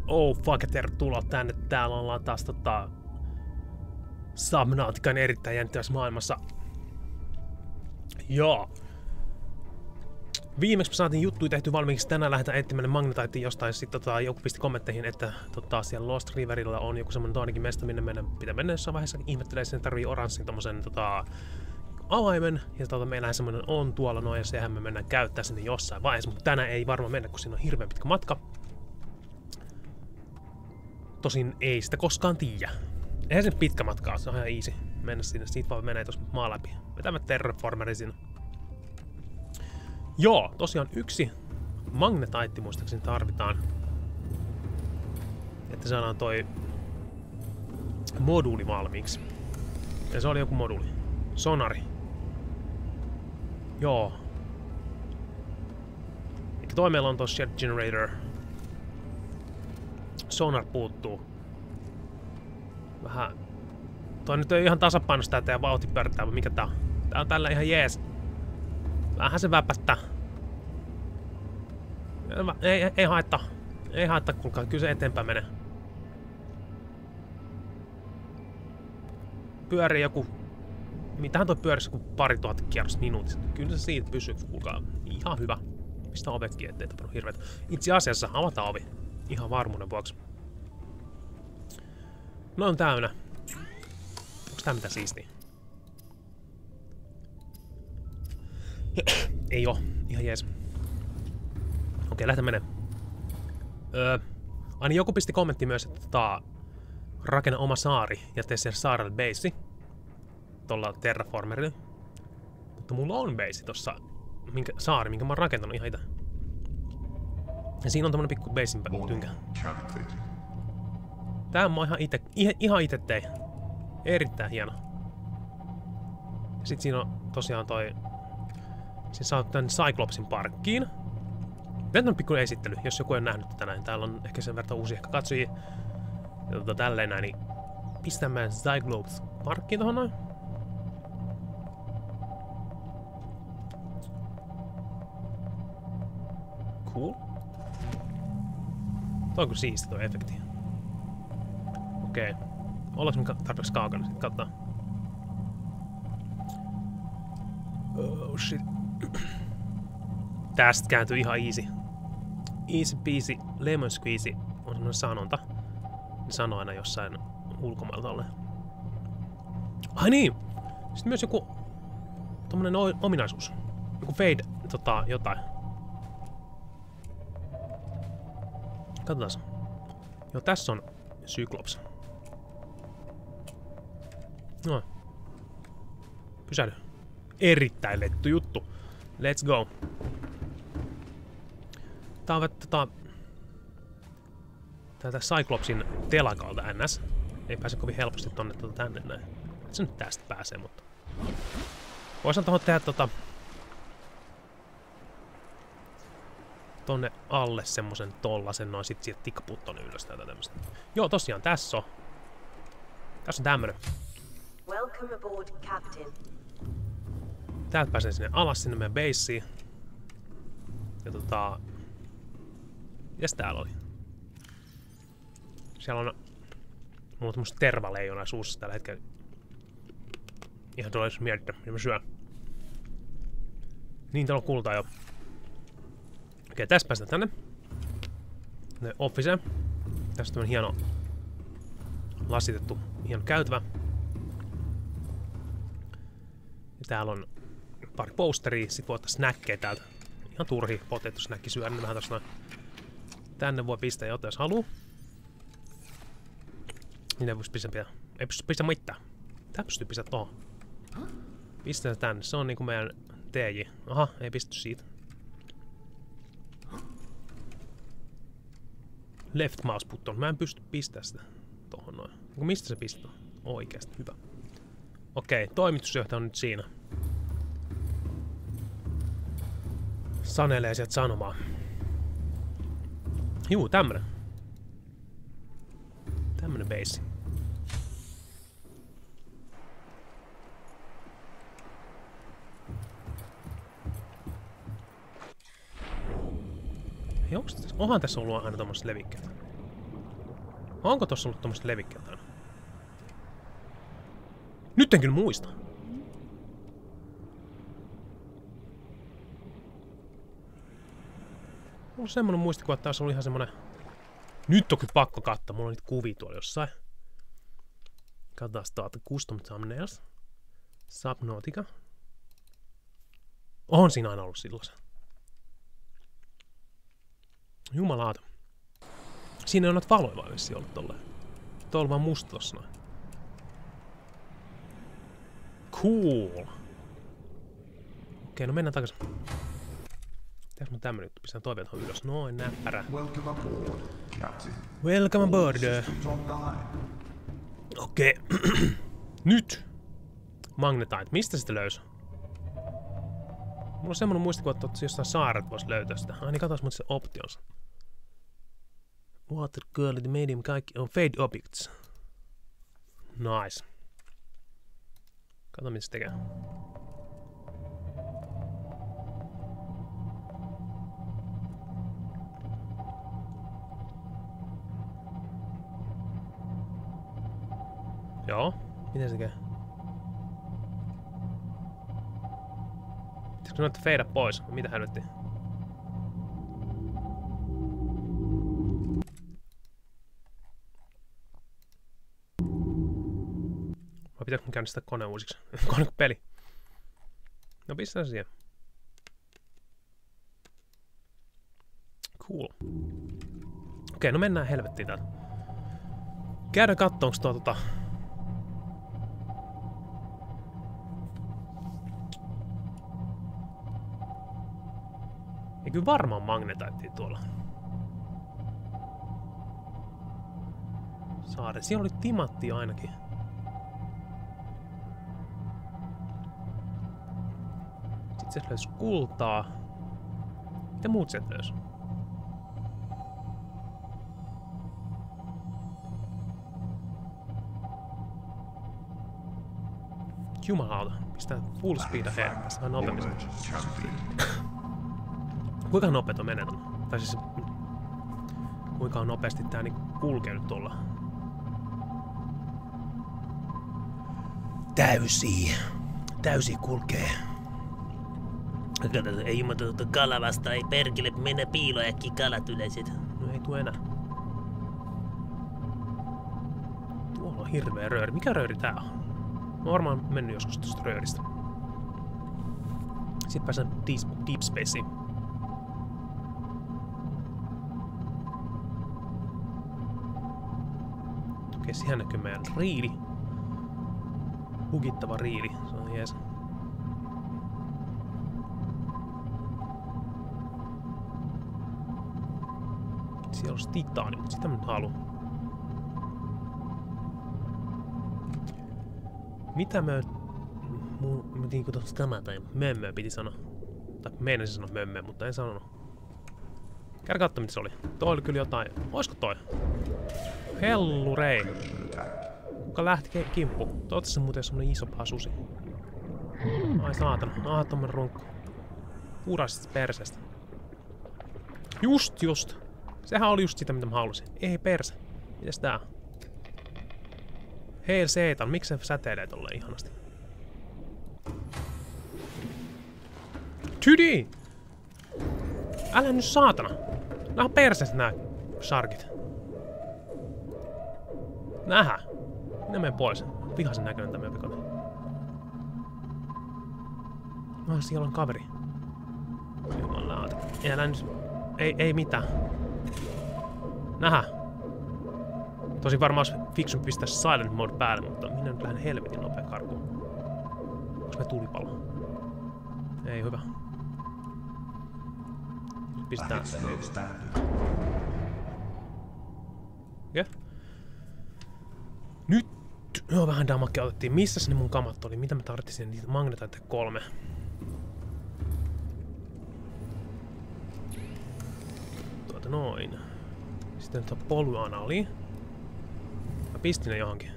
Oh fuck, tervetuloa tänne. Täällä ollaan taas Subnautican erittäin jännittävässä maailmassa. Joo. Viimeksi me saatiin juttuja tehty valmiiksi. Tänään lähdetään etsimään magnetaitin jostain. Sitten joku pisti kommentteihin, että siellä Lost Riverilla on joku semmonen toinenkin mesta, minne meidän pitää mennä jossain vaiheessa. Ihmettelee, että tarvii oranssin tommosen avaimen. Ja meillähän semmonen on tuolla noin, ja sehän me mennään käyttää sinne jossain vaiheessa. Mutta tänään ei varmaan mennä, kun siinä on hirveän pitkä matka. Tosin ei sitä koskaan tiedä. Eihän se pitkä matka, se on ihan easy mennä sinne. Siitä vaan menee tuossa maa läpi. Vetämä terraformeri sinne. Joo, tosiaan yksi magnetaitti muistaakseni tarvitaan. Että saadaan toi moduuli valmiiksi. Ja se oli joku moduuli. Sonari. Joo. Eikä toi meillä on tuossa Shed Generator. Sonar puuttuu. Vähän... Toi nyt ei ihan tasapainosta tää teidän vauhti pyörittää, vai mikä tää on? Tää on tällä ihan jees. Vähän se väpättää. Ei haittaa. Ei haittaa, kuulkaa. Kyllä se eteenpäin menee. Pyörii joku... Mitähän toi pyörisi joku 2000 kierrosta minuutista? Kyllä se siitä pysyy, kuulkaa. Ihan hyvä. Pistä ovekin, ettei tapahdu hirveet. Itse asiassa avataan ovi. Ihan varmuuden vuoksi. No on täynnä. Onks tää mitään siistiä? Ei oo. Ihan jees. Okei, lähdetään menemään. Aina joku pisti kommentti myös, että rakenna oma saari ja tee sen saarelle base. Tuolla terraformerilla. Mutta mulla on base tossa saari, minkä mä oon rakentanut ihan itse. Ja siinä on tommonen pikku basin tynkä. Tää mä ihan ite tein. Erittäin hieno. Ja sit siinä on tosiaan toi... Siinä saa tän Cyclopsin parkkiin. Nyt on pikku esittely, jos joku ei nähnyt tätä näin. Täällä on ehkä sen verran uusia ehkä katsojia. Ja tälleen näin, niin pistän meidän Cyclops parkkiin tohon noin. Cool. Toi on kyllä siisti toi efekti. Okei. Ollaanko me tarpeeksi kaukana? Sitten katsotaan. Oh shit. Tästä kääntyy ihan easy. Easy peasy, lemon squeezy on semmonen sanonta. Ne sanoo aina jossain ulkomailla tolleen. Ai niin! Sitten myös joku tommonen ominaisuus. Joku fade, jotain. Katsotaan. Joo, tässä on Cyclops. No. Pysähdy. Erittäin lettu juttu. Let's go. Tää on täältä Cyclopsin telakalta ns. Ei pääse kovin helposti tonne tänne näin. Et se nyt tästä pääsee, mutta... Voisin tohon tehdä tonne alle semmosen tollasen noin, sit siitä tikkapuu tonne ylös täältä tämmöstä. Joo, tosiaan tässä on. Tässä on tämmönen. Welcome aboard, Captain. Täältä pääsen sinne alas sinne meidän baseen. Ja mitäs täällä oli? Siellä on mulla tämmöstä tervaleijona suussa tällä hetkellä. Ihan tuolla jos mietittä, mitä mä syön. Niin, täällä on kultaa jo. Okei, tässä päästään tänne. Tänne officeen. Tässä on tämmönen hieno lasitettu, hieno käytävä. Ja täällä on pari posteria, sit voi ottaa snäkkejä täältä. Ihan turhi potettu snäkki syödä, niin vähän tossa noin. Tänne voi pistää jotain, jos haluu. Niin ei voisi pistää, ei pysty pistää mitään. Tää pystyy pistää tohon. Pistää tänne, se on niinku meidän TJ. Aha, ei pisty siitä. Left mouse button, mä en pysty pistää sitä tohon noin. Mistä se pistää? Oikeesti, hyvä. Okei, toimitusjohtaja on nyt siinä. Sanelee sieltä sanomaan. Juu, tämmönen. Tämmönen base. Onhan tässä ollut aina tommoset levikkeet. Onko tossa ollut tommoset levikkeet aina? Nyt en kyllä muista. Mulla on semmonen muistikuva, että tässä oli ihan semmonen... Nyt on kyllä pakko katsoa, mulla on niitä kuvia tuolla jossain. Katsotaan tuolta Custom Thumbnails. Subnautica. On siinä aina ollut silloin. Jumalauta. Siinä ei ole noita valoja vaan vissiin ollut tolleen. Tuolla on vaan musta tossa noin. Cool. Okei, no mennään takaisin. Tehdäänkö mä tämmönen juttu? Pistän toiveet tuohon ylös. Noin, näppärä. Welcome aboard, Captain. Welcome aboard. Systems online. Okei. Nyt. Magnetite. Mistä sitä löysi? Mulla on semmonen muistikuva, että jossain saaret vois löytää sitä. Ai niin, katos mut se options. Water quality medium kaikki on fade objects. Nice. Kato mitä se tekee. Joo. Miten se tekee? Pitäisikö noita feida pois? Mitä helvettiä? Vai pitääkö mun käynnistää kone uusiksi? Konepeli. No pistää se siihen. Cool. Okei, no mennään helvettiin täältä. Käydään kattoo, onks tuo ei kyllä varmaan magnetaitia tuolla. Saari. Siinä oli timanttia ainakin. Sitten se löysi kultaa. Mitä muut sieltä löysi? Jumalauta. Pistää full speed ahead. Tästä vähän nopeammin. Knowledge, Captain. Kuinka nopeet on menee tuonne? Tai siis... Kuinka nopeasti tää niinku kulkee nyt tuolla? Täysi kulkee. Kato, ei jumalauta kala vasta, ei perkele, mennä piiloon äkkiä kalat yleiset. No ei tuu enää. Tuolla on hirveä rööri. Mikä rööri tää on? Mä oon varmaan mennyt joskus tosta rööristä. Sitten pääsen Deep Spaceen. Okei, siihen näkyy meidän riili. Hukittava riili. Se on jees. Siellä olisi titaani, mutta sitä mä nyt haluan. Mitä mä niinku tosta kamaa tai mömmöä piti sanoa. Tai meinasin sanoa mömmöä, mutta en sanonut. Käydä katsomaan mitä se oli. Toi oli kyllä jotain. Oisko toi? Hellurei. Kuka lähti kimppu? Toivottavasti se muuten semmonen iso paha susi. Ai saatana. Ah, tommonen runkku. Purasista perseestä. Just. Sehän oli just sitä mitä mä halusin. Ei perse. Mitäs tää? Heil Seetan, miksi se säteilee tolleen ihanasti? Tydi! Älä nyt saatana! Nää on perseestä nää sharkit. Nähä! Ne mene pois. Vihaisen näköinen tämä pekone. No, siellä on kaveri. Jumalauta. Älä nyt... Ei mitään. Nähä! Tosi varmaan olisi fiksumpi pistää silent mode päälle, mutta minä nyt lähden helvetin nopea karkuun. Onks me tulipalo? Ei hyvä. Pistää... Okei. Nyt... Joo, vähän damakea otettiin. Missäs ne mun kamat oli? Mitä mä tarvitsin? Niitä magnetite 3. Noin. Sitten tuo polyanali. Mä pistin ne johonkin.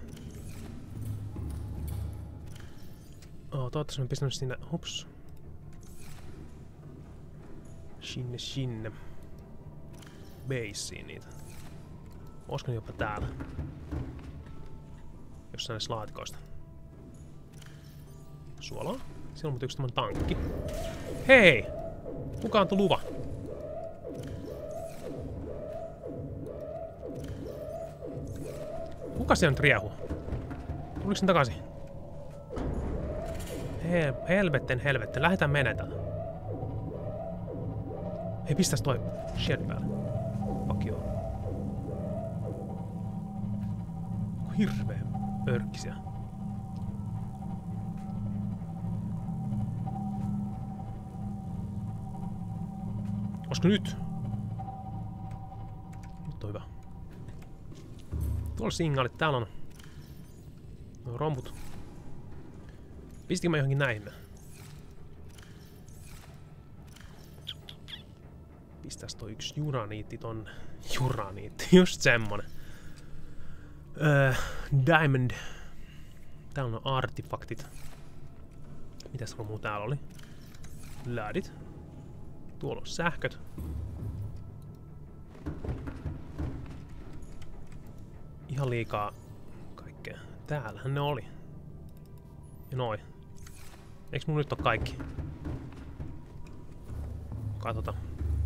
Toivottavasti mä pistänyt sinne. Hups. Sinne. Baseen niitä. Olisiko ne jopa täällä? Jossain näissä laatikoista. Suolaa. Siellä on muuten yksi tämmönen tankki. Hei! Kuka antoi luvan? Kuka siellä nyt riehuu? Tuliko sen takaisin? Helvetten. Lähdetään menee täältä. Hei, pistäs toi shed päälle. Fuck joo. Hirveä örkkisiä. Olisiko nyt? Nyt on hyvä. Tuolla signaalit. Täällä on no, romput. Pistikö mä johonkin näihin? Pistäs toi yksi juraniitti tonne. Juraniitti, just semmonen. Diamond. Täällä on artefaktit. Mitäs romua täällä oli? Lädit. Tuolla on sähköt. Ihan liikaa kaikkea. Täällähän ne oli. Ja noin. Eiks mun nyt oo kaikki? Katsotaan.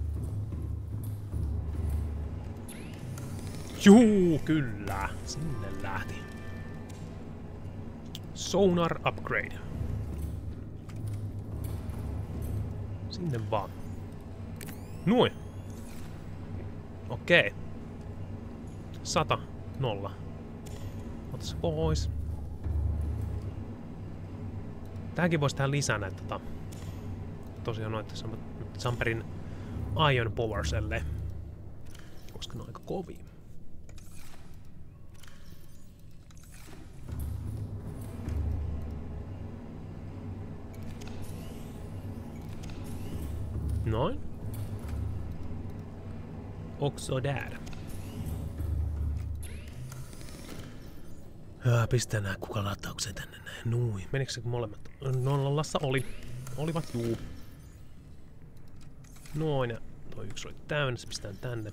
Juu, kyllä. Sinne lähti. Sonar upgrade. Sinne vaan. Noin. Okei. 100. 0. Ota se pois. Tähänkin voisi tehdä lisää näitä tosiaan noita Samperin Iron Powerselle. Koska ne on aika kovia. Noin. Också där. Pistää nää kukalatauksen tänne näin. Nui. Menikö se molemmat? Nollassa oli. Olivat juu. Noin. Ja toi yksi oli täynnä. Se pistää tänne.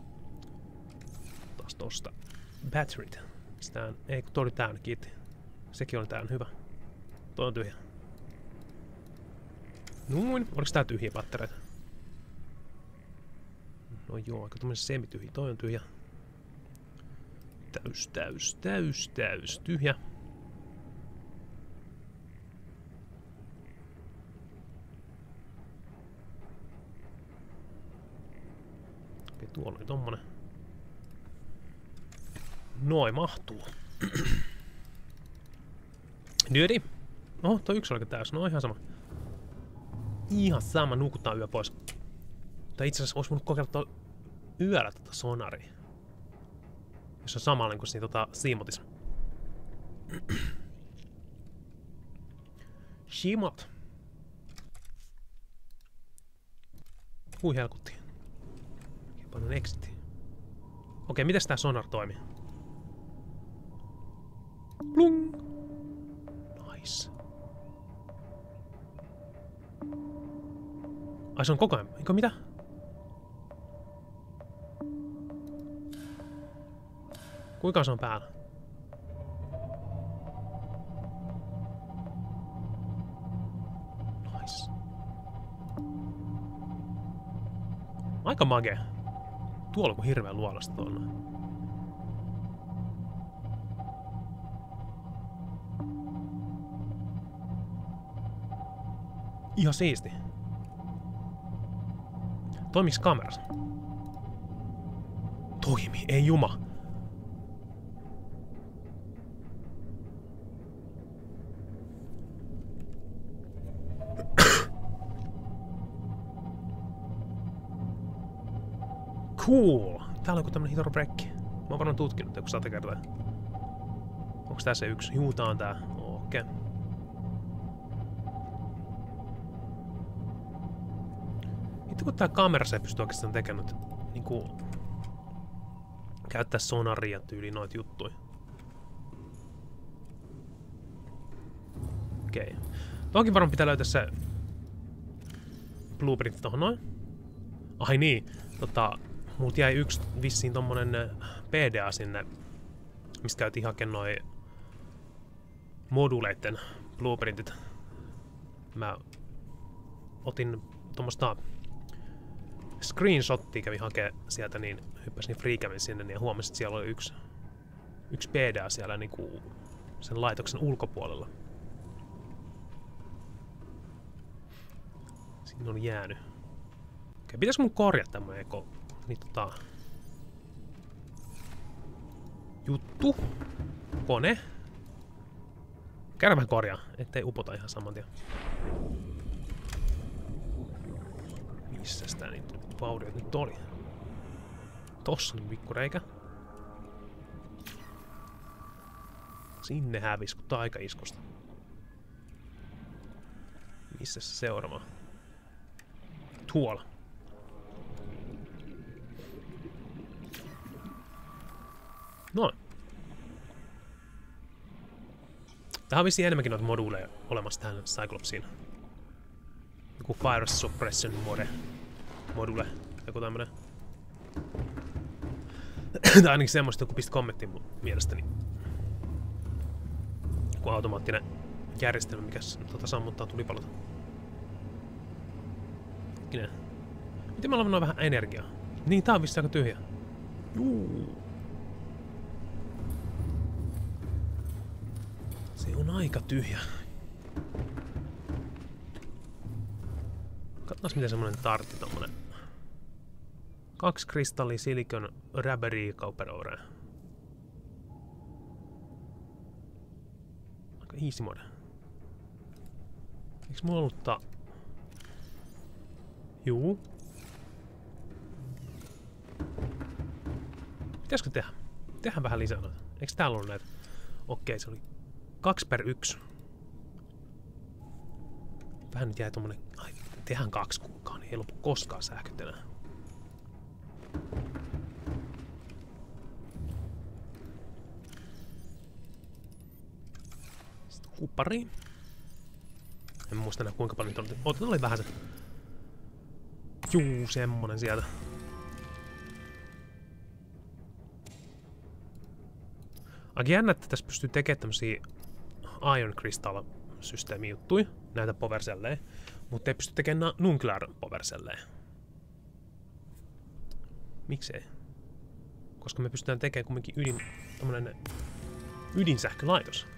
Taas tosta. Batteryt. Pistään. Ei kun toi oli täynnä. Kiitti. Sekin oli täynnä. Hyvä. Toi on tyhjä. Noin. Oliko tää tyhjiä pattereita? No joo, aika tommonen semityhjä. Toi on tyhjä. Täys. Tyhjä. Okei, tuolla oli tommonen. Noin mahtuu. Dyödi. Oho, toi yksi oli täys. No ihan sama. Ihan sama, nukutaan yö pois. Tai itse asiassa ois mun kokeilla yöllä tätä sonaria. Jos on samanlainen kuin siinä siimotis. Shimot. Hui helkutti. Paljon exiti. Okei, mitäs tää sonar toimii? Plung! Nice. Ai se on koko ajan. Eikö mitä? Kuinka se on päällä? Nice. Aika magea. Tuolla on hirveä luolasta tuolla. Ihan siisti. Toimiks kamerassa? Toimi, ei juma. Cool. Täällä on joku tämmönen hidrobrekki. Mä oon varmaan tutkinut joku 100 kertaa. Onks tää se yksi? Juu, tää on tää. Okei. Itse kun tää kamerassa ei pysty oikeastaan tekemään niinku käyttää sonaria tyyliin noita juttuja. Okei. Tohonkin varmaan pitää löytää se blueprint tohon noin. Ai niin, Mut jäi yksi vissiin tommonen PDA sinne, mistä käytiin hakemaan noi moduleitten blueprintit. Mä otin tommosta screenshottia, kävin hakee sieltä, niin hyppäsin freecammin sinne niin ja huomasin, että siellä oli yksi PDA siellä niinku sen laitoksen ulkopuolella. Siinä on jäänyt. Okei, pitäisikö mun korjata tämmönen niin juttu. Kone. Käydään vähän korjaa, ettei upota ihan saman tien. Missäs tää niitä vauriot nyt oli? Tossa on pikkureikä. Sinne hävis kun taikaiskusta. Missä se seuraava? Tuolla. Noin. Tähän on vissiin enemmänkin noita moduuleja olemassa tähän Cyclopsiin. Joku Fire Suppression module. Joku tämmönen. Tai ainakin semmoista, joku pisti kommenttiin mun mielestäni. Joku automaattinen järjestelmä, mikä sammuttaa tulipalota. Hetkinen. Miten mä ollaan noin vähän energiaa? Niin, tää on vissiin aika tyhjä. Juu. Se on aika tyhjä. Katsotaan miten semmonen tartti tommonen. 2 kristalli silikon rubbery copper ore. Aika easy mode. Eiks mulla ollut Juu. Pitäisikö tehdä? Tehdään vähän lisää noita. Eiks täällä ollut näitä? Okei, se oli 2/1. Vähän nyt jäi tommonen... Ai, tehdään 2 kuukautta, niin ei lopu koskaan sähköt enää. Sitten kuppari. En muista enää kuinka paljon niitä oli. Otetaan oli vähän se... Juu, semmonen sieltä. Aika jännä, että tässä pystyy tekemään tämmösiä Ion Crystal -systeemi juttuja, näitä powercelleja, mutta ei pysty tekemään nuclear powercelleja. Miksei? Koska me pystytään tekemään kumminkin ydinsähkölaitos.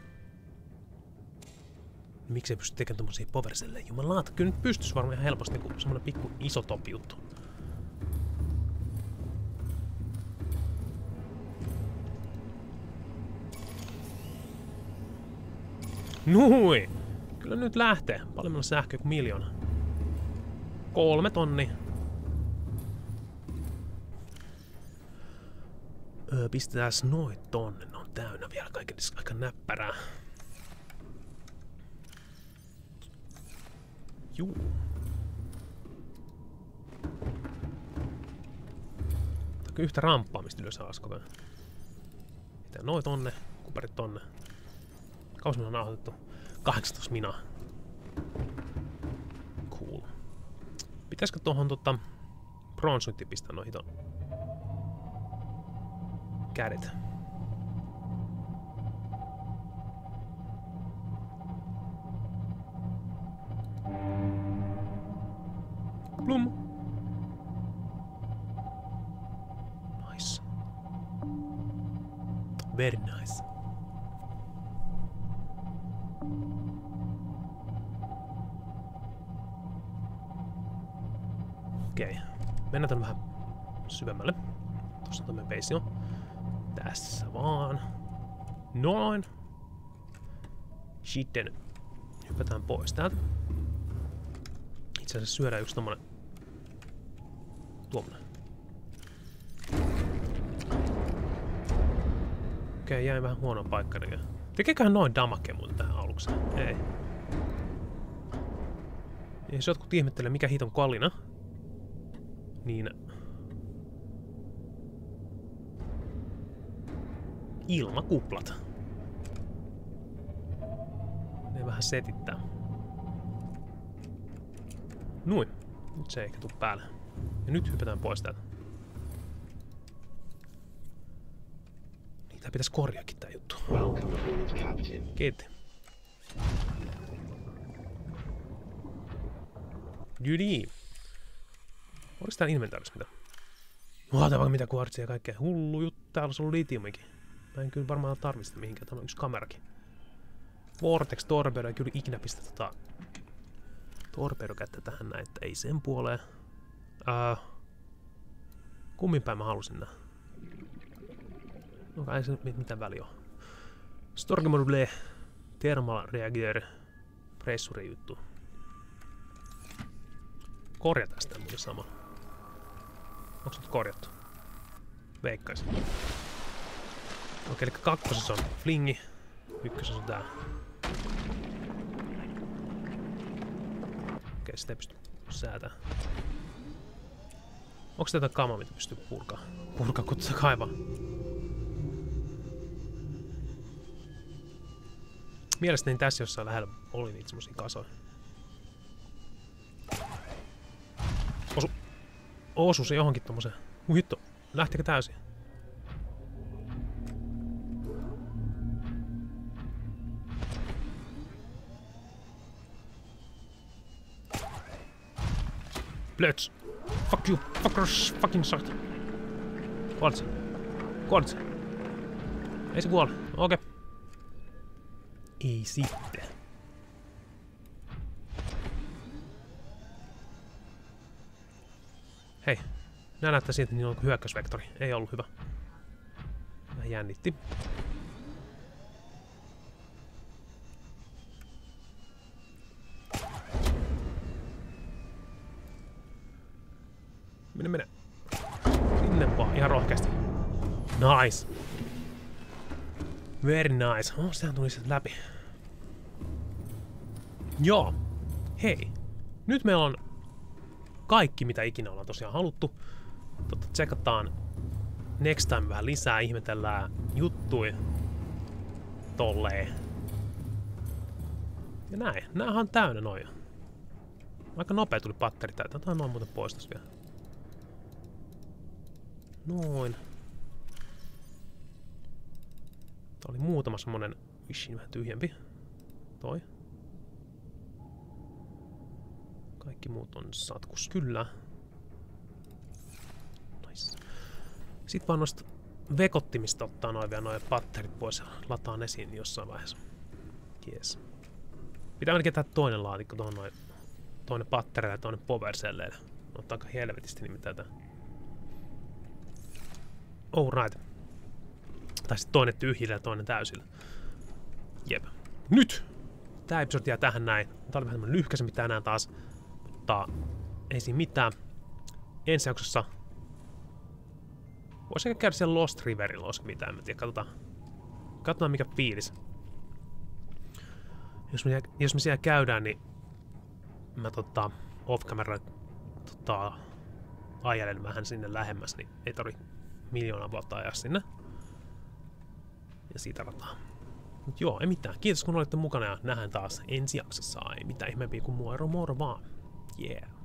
Miksei pysty tekemään tommosia powercelleja? Jumalauta, kyllä nyt pystyisi varmaan ihan helposti kuin semmonen pikku isotopi juttu. Nui! Kyllä nyt lähtee. Paljon meillä on sähköä kuin 1 000 000. 3 tonnia. Pistetääs noit tonne. Ne on täynnä vielä kaikessa aika näppärää. Juu. Taka yhtä ramppaa, mistä ylös alas koko ajan. Pitää noit tonne, kuparit tonne. Kauas me on nauhoitettu? 18 minaa. Cool. Pitäisikö tuohon bronsuitti pistää noihin kädet? Plum. Nice. Very nice. Okei. Mennään tänne vähän syvemmälle. Tuossa on tämmönen base jo. Tässä vaan. Noin. Sitten hypätään pois täältä. Itse asiassa syödään yksi tommonen... Tuommoinen. Okei, jäi vähän huonoa paikkaa. Tekeeköhän noin damage muuten tähän alukseen? Ei. Ja jos jotkut ihmettelee mikä hiton kallina, niin... Ilmakuplat. Ne vähän setittää. Noin. Nyt se ei eikä tuu päälle. Ja nyt hypätään pois täältä. Tää pitäis korjaakin tää juttu. Kiitti. Jydi. Olis täällä inventaarissa mitä? Tää vaikka mitä kuartsia ja kaikkea. Hullu juttu. Täällä on ollut litiumikin. Mä en kyllä varmaan tarvista mihinkään. Täällä on yksi kamerakin. Vortex torpedo. Ei kyllä ikinä pistä torpedokättä tähän näin, että ei sen puoleen. Kummin päin mä halusin nää? No ei se mitään väliä oo. Storage module. Thermal reager. Pressure juttu. Korjataan sitä muuten sama. Onko se nyt korjattu? Veikkaisin. Okei, eli kakkosessa on flingi. Ykkösessä on tää. Okei, sitä ei pysty säätämään. Onko tätä kamaa, mitä pystyy purkaa? Purkaa, kutsa kaivaa. Mielestäni tässä jossain lähellä oli niitä semmosia kasoja. Osu se johonkin tommoseen. Hitto, lähtikö täysin? Blöds! Fuck you! Fuckers! Fucking suck! Kuolet se? Kuolet se? Ei se kuole. Okei. Ei sitten. Hei. Nää näyttää siitä, että niillä on hyökkäysvektori. Ei ollut hyvä. Vähän jännitti. Mene. Sinne vaan. Ihan rohkeasti. Nice. Very nice. Oh, sehän tuli sieltä läpi. Joo. Hei. Nyt meillä on kaikki, mitä ikinä ollaan tosiaan haluttu. Tsekataan next time vähän lisää. Ihmetellään juttuja. Tolleen. Ja näin. Näähän on täynnä noin. Aika nopea tuli patteri täytä. Otetaan noin muuten pois tossa vielä. Noin. Tää oli muutama semmonen vissiin vähän tyhjempi. Toi. Kaikki muut on satkus. Kyllä. Nice. Sitten vaan noista vekottimista ottaa noin vielä noin patterit pois ja lataan esiin jossain vaiheessa. Jees. Pitää ainakin tehdä toinen laatikko tuohon noin. Toinen patterille ja toinen powercelleille. Ottaa aika helvetisti nimittäin tää. Oh right. Tai sit toinen tyhjillä ja toinen täysillä. Jep. Nyt! Tää episodi jää tähän näin. Tää oli vähän tämmönen lyhkäisempi tänään taas. Mutta ei siinä mitään. Ensi jaksossa voisi ehkä käydä siellä Lost Riverilla, olisiko mitään, en tiedä. Katsotaan mikä fiilis. Jos me siellä käydään, niin mä off-camera ajelen vähän sinne lähemmäs, niin ei tarvi miljoonaa vuotta ajaa sinne. Ja siitä rataa. Mut joo, ei mitään. Kiitos kun olitte mukana ja nähdään taas ensi jaksossa. Ei mitään ihmeempiä kuin moro vaan. Yeah.